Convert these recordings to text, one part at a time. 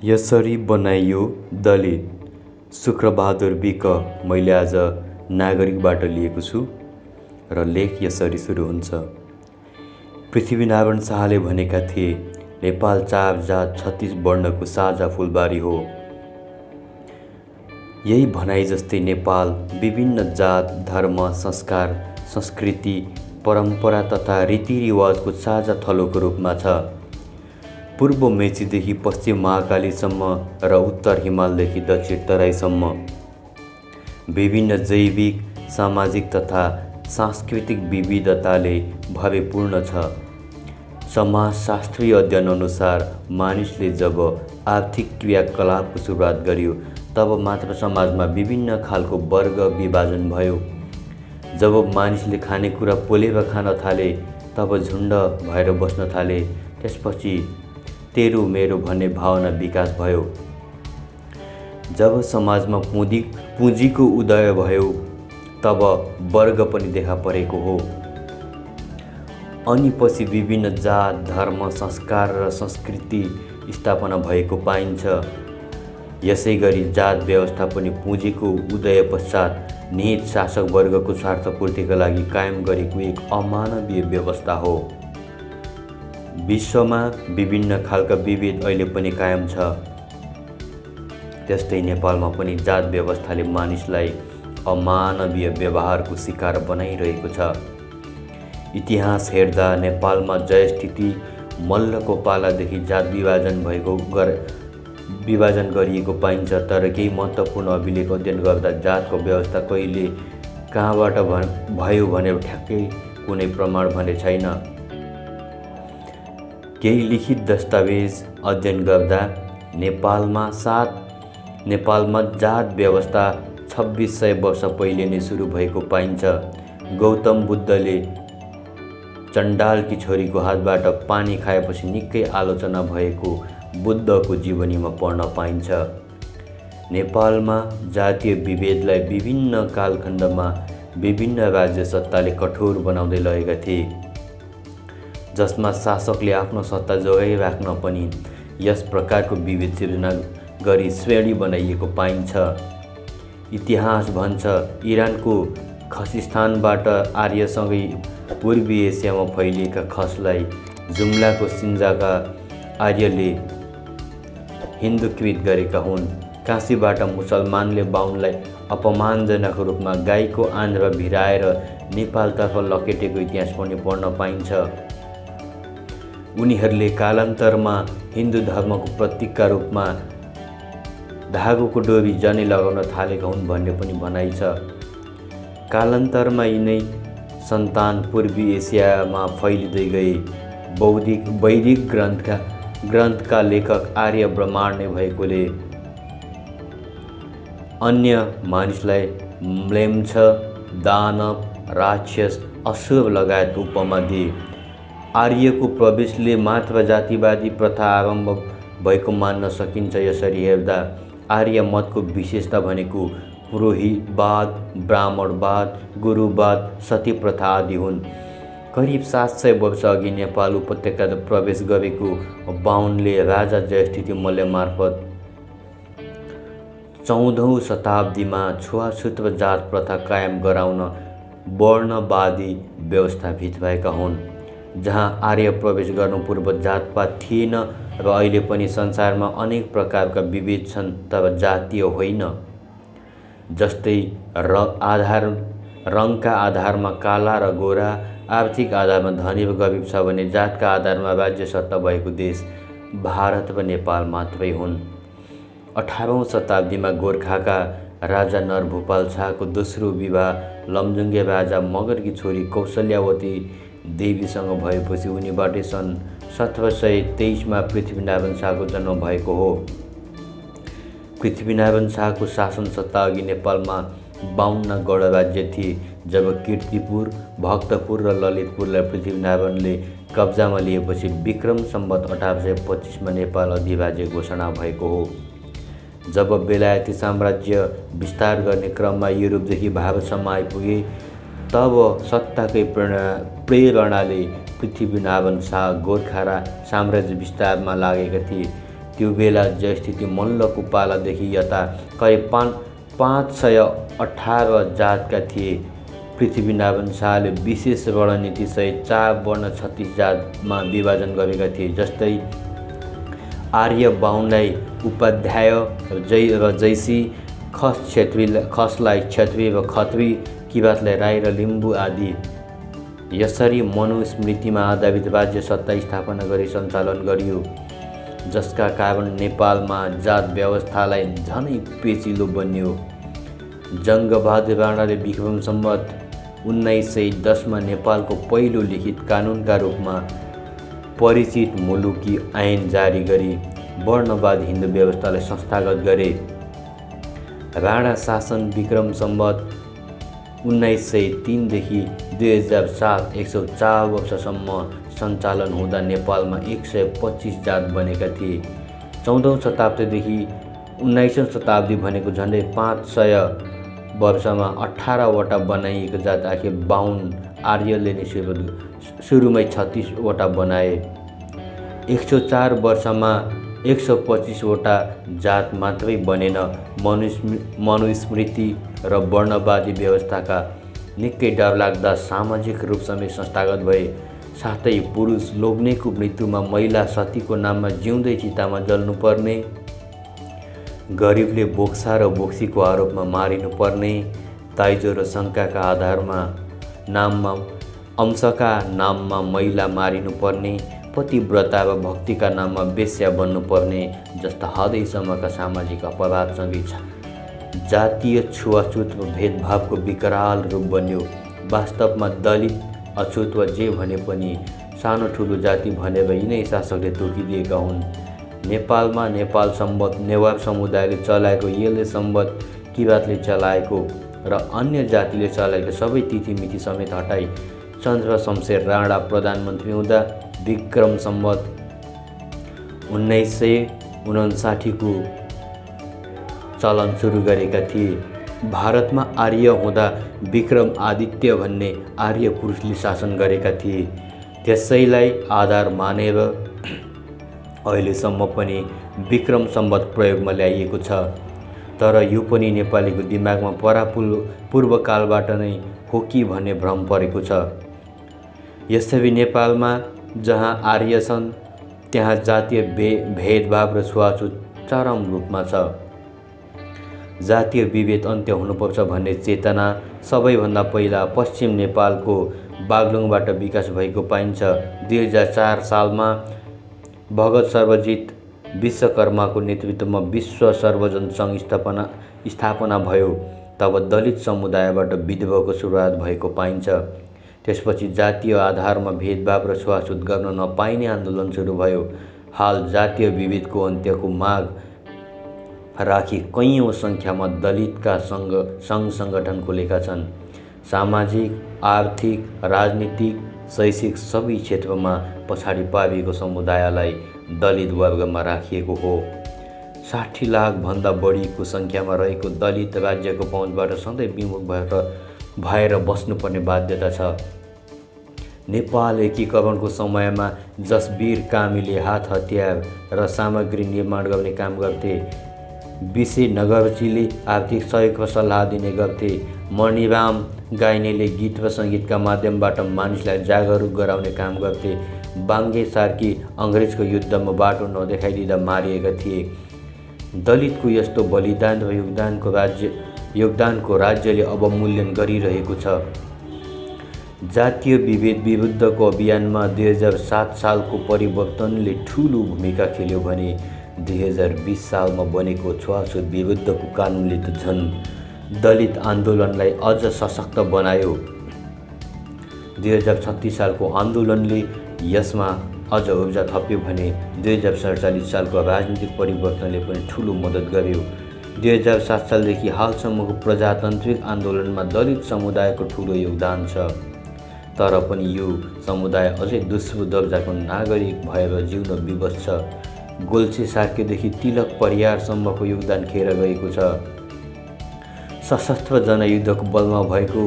यसरी बनाइयो दलित। शुक्रबहादुर बिक मैले आज नागरिकबाट लिएको छु र लेख यसरी सुरु हुन्छ। पृथ्वीनारायण शाहले भनेका थिए, नेपाल 4 जात 36 वर्णको साझा फुलबारी हो। यही भनाइ जस्तै नेपाल विभिन्न जात, धर्म, संस्कार, संस्कृति, परम्परा तथा रीतिरिवाजको साझा थलोको रूपमा छ। पूर्व मेचीदेखि पश्चिम महाकालीसम्म र उत्तर हिमालदेखि दक्षिण तराईसम्म विभिन्न जैविक, सामाजिक तथा सांस्कृतिक विविधताले भरपूर्ण छ। समाजशास्त्रीय अध्ययन अनुसार मानिसले जब आर्थिक क्रियाकलापको सुरुवात गर्यो तब मात्र समाजमा विभिन्न खालको वर्ग विभाजन भयो। जब मानिसले खानेकुरा पोलेर खान थाले तब झुण्ड भएर बस्न थाले। त्यसपछि तेरो मेरो भन्ने भावना विकास भयो। जब समाजमा पुँजीको उदय भयो तब वर्ग पनि देखा परेको हो। अनि पछि विभिन्न जात, धर्म, संस्कार र संस्कृति स्थापना भएको पाइन्छ। यसै गरी जात व्यवस्था पनि पुँजीको उदय पश्चात निहित शासक वर्गको स्वार्थपूर्तिका लागि कायम गरेको एक अमानवीय व्यवस्था हो। विश्वमा विभिन्न खालका विभेद अहिले पनि कायम छ। त्यस्तै नेपालमा पनि जात व्यवस्थाले मानिसलाई अमानवीय व्यवहारको शिकार बनाइरहेको छ। इतिहास हेर्दा नेपालमा जयस्थिति मल्लको पालादेखि जात विभाजन गरिएको पाइन्छ। तर केही महत्त्वपूर्ण अभिलेख अध्ययन गर्दा जातको व्यवस्था कहिले कहाँबाट भयो भनेर ठ्याक्कै कुनै प्रमाण भने छैन। केही लिखित दस्तावेज अध्ययन गर्दा नेपालमा जात व्यवस्था 2600 वर्ष पहिले नै सुरु भएको पाइन्छ। गौतम बुद्धले चण्डालकी छोरीको हातबाट पानी खाएपछि निकै आलोचना भएको बुद्धको जीवनीमा पढ्न पाइन्छ। नेपालमा जातीय विभेदलाई विभिन्न कालखण्डमा विभिन्न राज्य सत्ताले कठोर बनाउँदै लगेका थिए, जसमा शासकले आफ्नो सत्ता जोगाइराख्न पनि यस प्रकारको विभेद सिर्जना गरी श्रेणी बनाइएको पाइन्छ। इतिहास भन्छ, इरानको खसिस्तानबाट आर्यसँगै पूर्वी एसियामा फैलिएका खसलाई जुम्लाको सिन्जाका आर्यले हिन्दूकृत गरेका हुन्। काशीबाट मुसलमानले बाहुनलाई अपमानजनक रूपमा गाईको आन्द्रा भिराएर नेपालतर्फ लकेटेको इतिहास पनि पढ्न पाइन्छ। उनीहरूले कालान्तरमा हिन्दू धर्मको प्रतीकका रूपमा धागोको डोरी जनै लगाउन थालेका हुन् भन्ने पनि भनाइ छ। कालान्तरमा यिनै सन्तान पूर्वी एसियामा फैलिँदै गए। वैदिक ग्रन्थका लेखक आर्य ब्राह्मण नै भएकोले अन्य मानिसलाई म्लेच्छ, दानव, राक्षस, असुर लगायत उपमा दिए। आर्यको प्रवेशले मात्र जातिवादी प्रथा आरम्भ भएको मान्न सकिन्छ। यसरी हेर्दा आर्य मतको विशेषता भनेको पुरोहितवाद, ब्राह्मणवाद, गुरुवाद, सती प्रथा आदि हुन्। करिब 700 वर्ष अघि नेपाल उपत्यका प्रवेश गरेको बाहुनले राजा जयस्थिति मल्ल मार्फत 14औं शताब्दीमा छुवाछुत र जात प्रथा कायम गराउन वर्णवादी व्यवस्थापित भएका हुन्। जहाँ आर्य प्रवेश गर्नु पूर्व जातपात थिएन र अहिले पनि संसारमा अनेक प्रकारका विभेद छन्, तर जातीय होइन। जस्तै रङका आधारमा काला र गोरा, आर्थिक आधारमा धनी र गरिब छ भने जातका आधारमा राज्य सत्ता भएको देश भारत र नेपाल मात्रै हुन्। 18औं शताब्दीमा गोर्खाका राजा नरभूपाल शाहको दोस्रो विवाह लमजुङ्गे राजा मगरकी छोरी कौशल्यावती देवीसँग भएपछि उनीबाटै सन् 1723मा पृथ्वीनारायण शाहको जन्म भएको हो। पृथ्वीनारायण शाहको शासन सत्ता अघि नेपालमा 52 गणराज्य थिए। जब कीर्तिपुर, भक्तपुर र ललितपुरलाई पृथ्वीनारायणले कब्जामा लिएपछि विक्रम सम्वत 1825मा नेपाल अधिराज्य घोषणा भएको हो। जब बेलायती साम्राज्य विस्तार गर्ने क्रममा युरोपदेखि भारतसम्म आइपुगे तब सत्ताकै प्रेरणाले पृथ्वीनारायण शाह गोर्खा साम्राज्य विस्तारमा लागेका थिए। त्यो बेला जो स्थिति मल्लको पालादेखि यता करिब 518 जातका थिए। पृथ्वीनारायण शाहले विशेष रणनीतिसहित 4 वर्ण 36 जातमा विभाजन गरेका थिए। जस्तै आर्य बाहुनलाई उपाध्याय र जैसी, खसलाई क्षेत्री र खत्री, किराँतलाई राई र लिम्बू आदि। यसरी मनुस्मृतिमा आधारित राज्य सत्ता स्थापना गरी सञ्चालन गरियो, जसका कारण नेपालमा जात व्यवस्थालाई झनै पेचिलो बन्यो। जङ्गबहादुर राणाले विक्रम सम्वत 1910 मा नेपालको पहिलो लिखित कानुनका रूपमा परिचित मुलुकी ऐन जारी गरी वर्णवाद हिन्दू व्यवस्थालाई संस्थागत गरे। राणा शासन विक्रम सम्वत 1903 देखि 2007 104 वर्षसम्म सञ्चालन हुँदा नेपालमा 125 जात बनेका थिए। 14औं शताब्दीदेखि 19औं शताब्दी भनेको झन्डै 500 वर्षमा 18वटा बनाइएको जात आखिर बाहुन आर्यले नै सुरुमै 36वटा बनाए। 104 वर्षमा 125वटा जात मात्रै बनेन। मनुस्मृति र वर्णवादी व्यवस्थाका निकै डरलाग्दा सामाजिक रूप समेत संस्थागत भए। साथै पुरुष लोग्नेको मृत्युमा महिला सतीको नाममा जिउँदै चितामा जल्नुपर्ने, गरिबले बोक्सा र बोक्सीको आरोपमा मारिनुपर्ने, दाइजो र शङ्काका आधारमा नाममा अंशका नाममा महिला मारिनुपर्ने, पतिव्रता व भक्तिका नाममा वेश्या बन्नुपर्ने जस्ता हदैसम्मका सामाजिक अपराधसँगै जातीय छुवाछुत व भेदभावको विकराल रूप बन्यो। वास्तवमा दलित, अछुत वा जे भने पनि सानो ठुलो जाति भनेर यिनै शासकले तोकिदिएका हुन्। नेपालमा नेपाल सम्वत नेवार समुदायले चलाएको, येले सम्वत किराँतले चलाएको र अन्य जातिले चलाएको सबै तिथिमिति समेत हटाई चन्द्र शमशेर राणा प्रधानमन्त्री हुँदा विक्रम सम्वत 1959 को चलन सुरु गरेका थिए। भारतमा आर्य हुँदा विक्रम आदित्य भन्ने आर्य पुरुषले शासन गरेका थिए। त्यसैलाई आधार मानेर अहिलेसम्म पनि विक्रम सम्वत प्रयोगमा ल्याइएको छ। तर यो पनि नेपालीको दिमागमा पूर्वकालबाट नै हो कि भन्ने भ्रम परेको छ। यसरी नेपालमा जहाँ आर्य छन् त्यहाँ जातीय भेदभाव र छुवाछुत चरम रूपमा छ। जातीय विभेद अन्त्य हुनुपर्छ भन्ने चेतना सबैभन्दा पहिला पश्चिम नेपालको बागलुङबाट विकास भएको पाइन्छ। 2004 सालमा भगत सर्वजित विश्वकर्माको नेतृत्वमा विश्व सर्वजन सङ्घ स्थापना भयो। तब दलित समुदायबाट विद्रोहको सुरुवात भएको पाइन्छ। त्यसपछि जातीय आधारमा भेदभाव र छुवाछुत गर्न नपाइने आन्दोलन सुरु भयो। हाल जातीय विभेदको अन्त्यको माग राखी कैयौं सङ्ख्यामा दलितका सङ्घ सङ्गठन खुलेका छन्। सामाजिक, आर्थिक, राजनीतिक, शैक्षिक सबै क्षेत्रमा पछाडि पारिएको समुदायलाई दलित वर्गमा राखिएको हो। 60 लाखभन्दा बढीको सङ्ख्यामा रहेको दलित राज्यको पहुँचबाट सधैँ विमुख भएर बस्नुपर्ने बाध्यता छ। नेपाल एकीकरणको समयमा जसवीर कामीले हात हतियार र सामग्री निर्माण गर्ने काम गर्थे। विशे नगरजीले आर्थिक सहयोगको सल्लाह दिने गर्थे। मणिराम गाइनेले गीत र सङ्गीतका माध्यमबाट मानिसलाई जागरुक गराउने काम गर्थे। बाङ्गे सार्की अङ्ग्रेजको युद्धमा बाटो नदेखाइदिँदा मारिएका थिए। दलितको यस्तो बलिदान र योगदानको राज्यले अवमूल्यन गरिरहेको छ। जातीय विभेद विरुद्धको अभियानमा 2007 सालको परिवर्तनले ठूलो भूमिका खेल्यो भने 2020 सालमा बनेको छुवाछुत विरुद्धको कानुनले त झन् दलित आन्दोलनलाई अझ सशक्त बनायो। 2036 सालको आन्दोलनले यसमा अझ ऊर्जा थप्यो भने 2047 सालको राजनीतिक परिवर्तनले पनि ठूलो मद्दत गर्यो। 2007 सालदेखि हालसम्मको प्रजातान्त्रिक आन्दोलनमा दलित समुदायको ठूलो योगदान छ। तर पनि यो समुदाय अझै दोस्रो दर्जाको नागरिक भएर जिउन विवश छ। गोल्छे सार्केदेखि तिलक परियारसम्मको योगदान खेर गएको छ। सशस्त्र जनयुद्धको बलमा भएको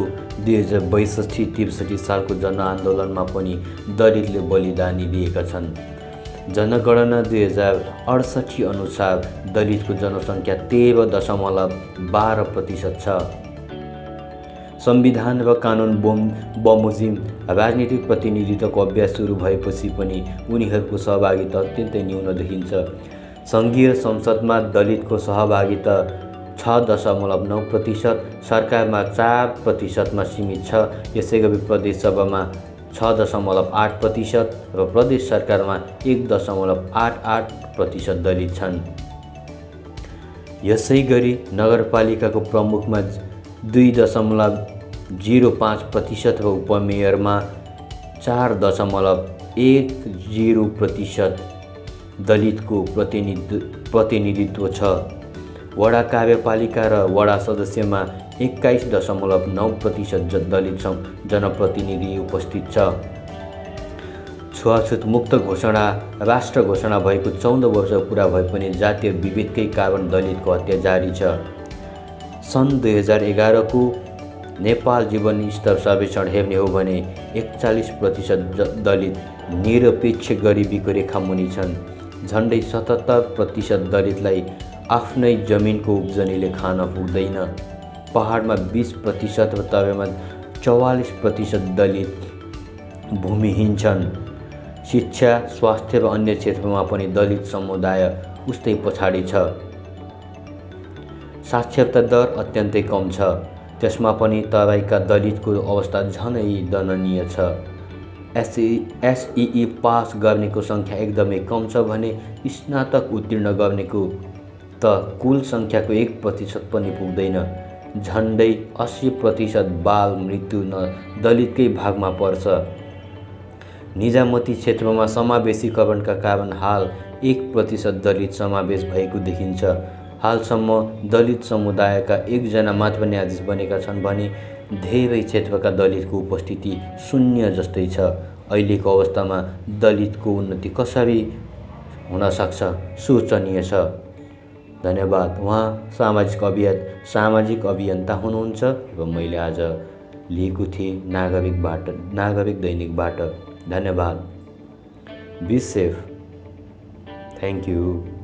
2062-63 सालको जनआन्दोलनमा पनि दलितले बलिदानी दिएका छन्। जनगणना 2068 अनुसार दलितको जनसङ्ख्या 13.12% छ। संविधान र कानुन बमोजिम राजनीतिक प्रतिनिधित्वको अभ्यास सुरु भएपछि पनि उनीहरूको सहभागिता अत्यन्तै न्यून देखिन्छ। सङ्घीय संसदमा दलितको सहभागिता 6.9%, सरकारमा 4%मा सीमित छ। यसैगरी प्रदेश सभामा 6.8% र प्रदेश सरकारमा 1.88% दलित छन्। यसैगरी नगरपालिकाको प्रमुखमा 2.05% र उपमेयरमा 4.10% दलितको प्रतिनिधित्व छ। वडा कार्यपालिका र वडा सदस्यमा 21.9% दलित जनप्रतिनिधि उपस्थित छ। छुवाछुत मुक्त घोषणा राष्ट्र घोषणा भएको 14 वर्ष पुरा भए पनि जातीय विभेदकै कारण दलितको हत्या जारी छ। सन् 2011 को नेपाल जीवन स्तर सर्वेक्षण हेर्ने हो भने 41% दलित निरपेक्ष गरिबीको रेखा मुनि छन्। झन्डै 77% दलितलाई आफ्नै जमिनको उब्जनीले खान पुग्दैन। पहाडमा 20% र तराईमा 44% दलित भूमिहीन छन्। शिक्षा, स्वास्थ्य र अन्य क्षेत्रमा पनि दलित समुदाय उस्तै पछाडि छ। साक्षरता दर अत्यन्तै कम छ, त्यसमा पनि तराईका दलितको अवस्था झनै दयनीय छ। एसईई पास गर्नेको सङ्ख्या एकदमै कम छ भने स्नातक उत्तीर्ण गर्नेको त कुल सङ्ख्याको 1% पनि पुग्दैन। झन्डै 80% बाल मृत्यु दलितकै भागमा पर्छ। निजामती क्षेत्रमा समावेशीकरणका कारण हाल 1% दलित समावेश भएको देखिन्छ। हालसम्म दलित समुदायका 1 जना मात्र न्यायाधीश बनेका छन् भने धेरै क्षेत्रका दलितको उपस्थिति शून्य जस्तै छ। अहिलेको अवस्थामा दलितको उन्नति कसरी हुन सक्छ? सोचनीय छ। धन्यवाद। उहाँ सामाजिक अभियन्ता हुनुहुन्छ र मैले आज लिएको थिएँ नागरिक दैनिकबाट। धन्यवाद। Be safe. Thank you.